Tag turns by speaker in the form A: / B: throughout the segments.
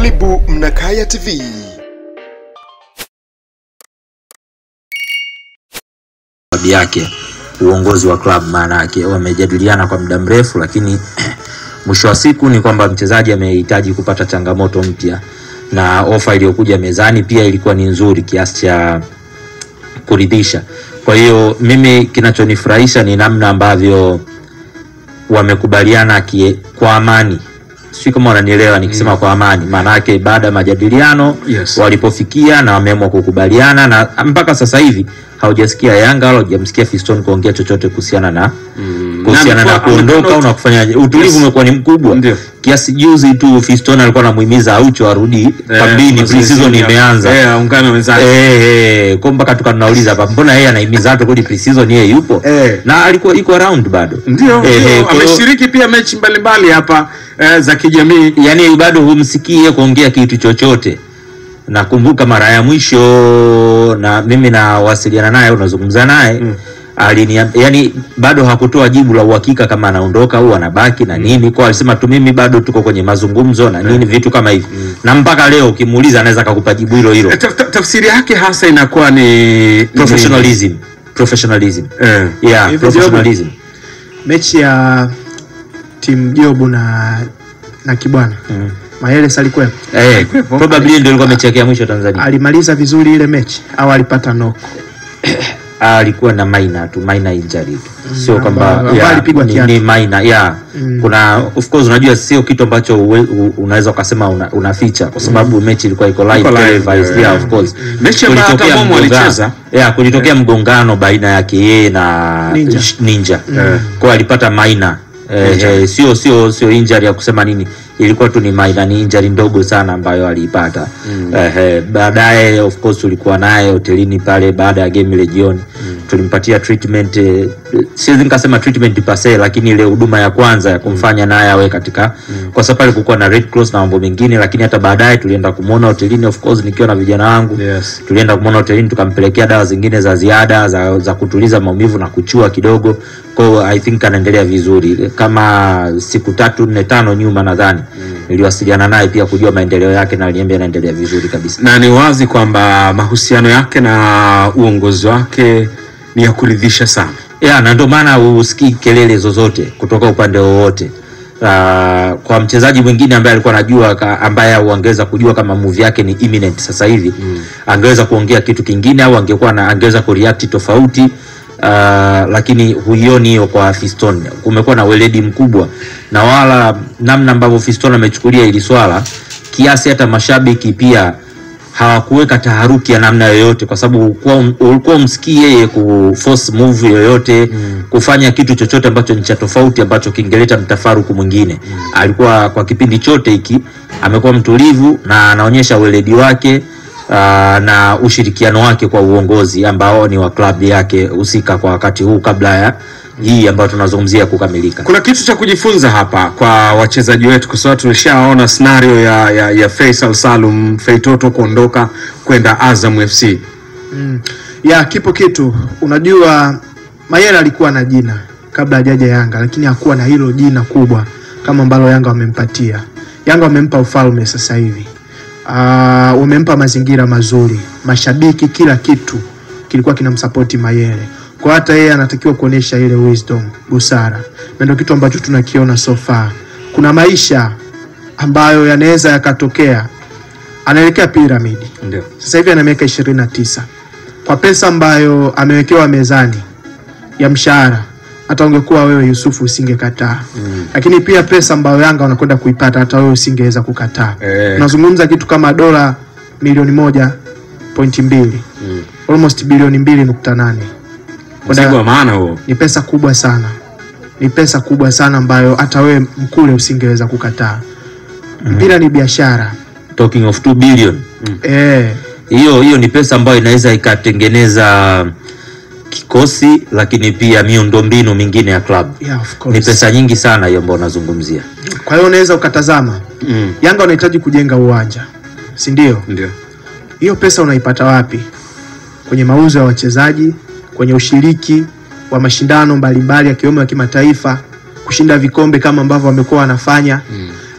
A: Karibu Mnakaya TV.
B: Yake uongozi wa club maana yake wamejadiliana kwa muda mrefu, lakini mwisho wa siku ni kwamba mchezaji amehitaji kupata changamoto mpya, na ofa iliyokuja mezani pia ilikuwa ni nzuri kiasi cha kuridhisha. Kwa hiyo mimi kinachonifurahisha ni namna ambavyo wamekubaliana kwa amani. Sio kama unanielewa nikisema kwa amani, maana yake baada ya majadiliano walipofikia na wameamua kukubaliana, na mpaka sasa hivi haujasikia Yanga wala hujamsikia Fiston kuongea chochote kuhusiana na kuondoka au na kufanya. Utulivu umekuwa ni mkubwa. Kiasi juzi tu Fiston alikuwa anamuhimiza Aucho arudi kambini, pre-season imeanza.
C: Ungana wenzake.
B: Kwa mpaka tukanauliza hapa, mbona yeye anahimiza hata kurudi pre-season yeye yupo? Na alikuwa iko around bado.
C: Ndio. Ameshiriki pia mechi mbalimbali hapa za kijamii.
B: Yaani bado humsikie kuongea kitu chochote. Nakumbuka mara ya mwisho na mimi na wasiliana naye, unazungumza naye, yani bado hakutoa jibu la uhakika kama anaondoka au anabaki na nini. Kwa alisema tu mimi bado tuko kwenye mazungumzo na nini, vitu kama hivyo. Na mpaka leo ukimuuliza anaweza kukupa jibu hilo hilo.
C: Tafsiri yake hasa inakuwa ni
B: professionalism. Professionalism.
D: Mechi ya timu Jobu na Kibwana. Mayele alikuwa
B: probably ndio ilikuwa mechi yake ya mwisho Tanzania.
D: Alimaliza vizuri ile mechi au alipata noko?
B: Alikuwa na minor injury tu. Sio kwamba
D: alipigwa kiatu.
B: Ni minor. Kuna of course unajua sio kitu ambacho unaweza ukasema unaficha kwa sababu mechi ilikuwa iko live televised. Of course.
C: Mechi ambayo Momo alicheza.
B: Kulitokea mgongano baina yake yeye na Ninja. Kwa alipata minor. Sio injury ya kusema nini, ilikuwa tu ni minor, ni injury ndogo sana ambayo aliipata. Baadaye of course tulikuwa naye hotelini pale baada ya game ile jioni. Tulimpatia treatment, siwezi nikasema treatment pase, lakini ile huduma ya kwanza ya kumfanya naye awe katika, kwa sababu pale kulikuwa na Red Cross na mambo mengine. Lakini hata baadaye tulienda kumuona hotelini, of course nikiwa na vijana wangu. Tulienda kumuona hotelini, tukampelekea dawa zingine za ziada za kutuliza maumivu na kuchua kidogo. Kwa I think anaendelea vizuri. Kama siku 3-4-5 nyuma nadhani niliwasiliana naye pia kujua maendeleo yake, na aliniambia anaendelea vizuri kabisa.
C: Na ni wazi kwamba mahusiano yake na uongozi wake ni ya kuridhisha sana.
B: Na ndio maana usikii kelele zozote kutoka upande wowote. Kwa mchezaji mwingine ambaye alikuwa anajua, ambaye angeweza kujua kama move yake ni imminent sasa hivi, angeweza kuongea kitu kingine au angeweza kureact tofauti. Lakini huioni hiyo kwa Fiston. Kumekuwa na weledi mkubwa, na wala namna ambavyo Fiston amechukulia hili swala, kiasi hata mashabiki pia hawakuweka taharuki ya namna yoyote, kwa sababu ulikuwa umsikie yeye kuforce move yoyote, kufanya kitu chochote ambacho ni cha tofauti ambacho kingeleta mtafaruku mwingine. Alikuwa kwa kipindi chote hiki amekuwa mtulivu na anaonyesha weledi wake na ushirikiano wake kwa uongozi ambao ni wa club yake husika kwa wakati huu, kabla ya hii ambayo tunazungumzia kukamilika.
C: Kuna kitu cha kujifunza hapa kwa wachezaji wetu, kwa sababu tulishaona scenario ya Faisal Salum Feitoto kuondoka kwenda Azam FC.
D: Kipo kitu. Unajua Mayele alikuwa na jina kabla hajaja Yanga, lakini hakuwa na hilo jina kubwa kama ambalo Yanga wamempatia. Yanga wamempa ufalme sasa hivi. Wamempa mazingira mazuri, mashabiki, kila kitu kilikuwa kinamsupport Mayele. Kwa hata yeye anatakiwa kuonesha ile wisdom, busara. Na ndio kitu ambacho tunakiona so far. Kuna maisha ambayo yanaweza yakatokea. Anaelekea piramidi.
C: Ndio.
D: Sasa hivi ana miaka 29. Kwa pesa ambayo amewekewa mezani ya mshahara, hata ungekuwa wewe Yusufu usingekataa. Lakini pia pesa ambayo Yanga wanakwenda kuipata, hata wewe usingeweza kukataa. Tunazungumza kitu kama dola milioni 1.2. Almost bilioni 2.8.
C: Kwa maana huo
D: ni pesa kubwa sana. Ni pesa kubwa sana ambayo hata wewe mkule usingeweza kukataa. Mpira ni biashara.
B: Talking of 2 billion. Hiyo ni pesa ambayo inaweza ikatengeneza kikosi, lakini pia miundombinu mingine ya club. Ni pesa nyingi sana hiyo ambayo unazungumzia.
D: Kwa hiyo unaweza ukatazama Yanga wanahitaji kujenga uwanja, si ndio?
C: Ndio.
D: Hiyo pesa unaipata wapi? Kwenye mauzo ya wachezaji, kwenye ushiriki wa mashindano mbalimbali yakiwemo ya kimataifa, kushinda vikombe kama ambavyo wamekuwa wanafanya.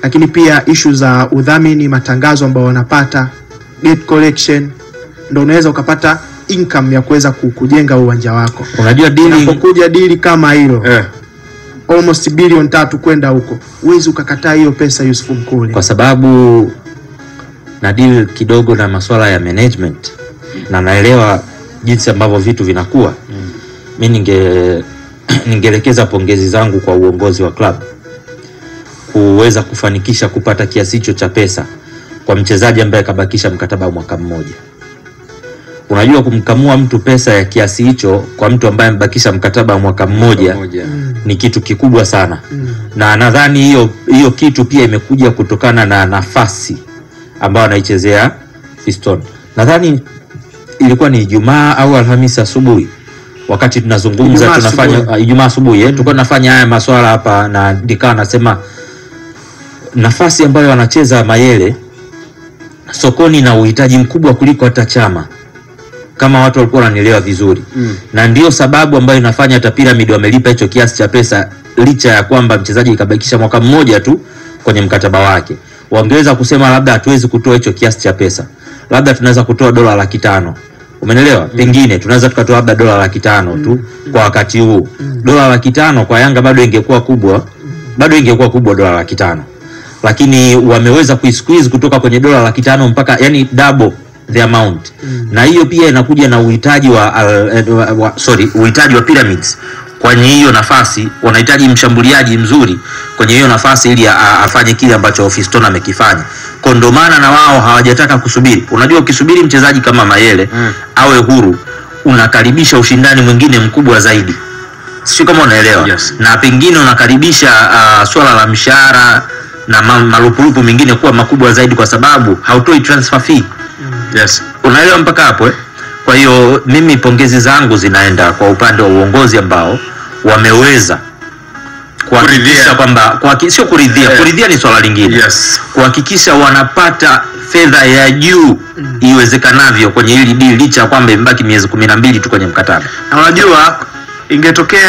D: lakini pia issue za udhamini, matangazo ambayo wanapata, gate collection, ndio unaweza ukapata income ya kuweza kujenga uwanja wako.
B: Unajua
D: unapokuja dili kama hilo almost bilioni 3 kwenda huko, uwezi ukakataa hiyo pesa Yusuf Mkule,
B: kwa sababu na deal kidogo na masuala ya management na naelewa jinsi ambavyo vitu vinakuwa. Mimi ningeelekeza pongezi zangu kwa uongozi wa club kuweza kufanikisha kupata kiasi hicho cha pesa kwa mchezaji ambaye kabakisha mkataba wa mwaka mmoja. Unajua kumkamua mtu pesa ya kiasi hicho kwa mtu ambaye amebakisha mkataba wa mwaka mmoja ni kitu kikubwa sana. Na nadhani hiyo kitu pia imekuja kutokana na nafasi ambayo anaichezea Fiston. Nadhani ilikuwa ni Ijumaa au Alhamisi asubuhi wakati tunazungumza, tunafanya Ijumaa asubuhi tulikuwa tunafanya haya masuala hapa, na nikawa nasema nafasi ambayo anacheza Mayele sokoni na uhitaji mkubwa kuliko hata Chama, kama watu walikuwa wananielewa vizuri. Na ndio sababu ambayo inafanya hata Pyramid wamelipa hicho kiasi cha pesa, licha ya kwamba mchezaji ikabakisha mwaka mmoja tu kwenye mkataba wake. Wangeweza kusema labda hatuwezi kutoa hicho kiasi cha pesa, labda tunaweza kutoa $500,000. Umeelewa? Pengine tunaweza tukatoa labda $500,000 tu kwa wakati huu. $500,000 kwa Yanga bado ingekuwa kubwa, $500,000. Lakini wameweza kuisqueeze kutoka kwenye $500,000 mpaka yani double the amount. Na hiyo pia inakuja na uhitaji wa Pyramids kwenye hiyo nafasi. Wanahitaji mshambuliaji mzuri kwenye hiyo nafasi ili afanye kile ambacho Fiston amekifanya. Kwa ndo maana na wao hawajataka kusubiri. Unajua ukisubiri mchezaji kama Mayele awe huru, unakaribisha ushindani mwingine mkubwa zaidi. Sio kama unaelewa? Na pengine unakaribisha swala la mshahara na malupurupu mengine kuwa makubwa zaidi, kwa sababu hautoi transfer fee. Unaelewa mpaka hapo Kwa hiyo mimi pongezi zangu zinaenda kwa upande wa uongozi ambao wameweza kuhakikisha kwamba sio kuridhia ni swala lingine. Kuhakikisha wanapata fedha ya juu iwezekanavyo kwenye hili deal, licha kwamba imebaki miezi 12 tu kwenye mkataba.
C: Na unajua ingetokea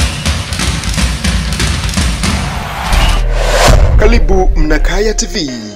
A: Karibu Mnakaya TV.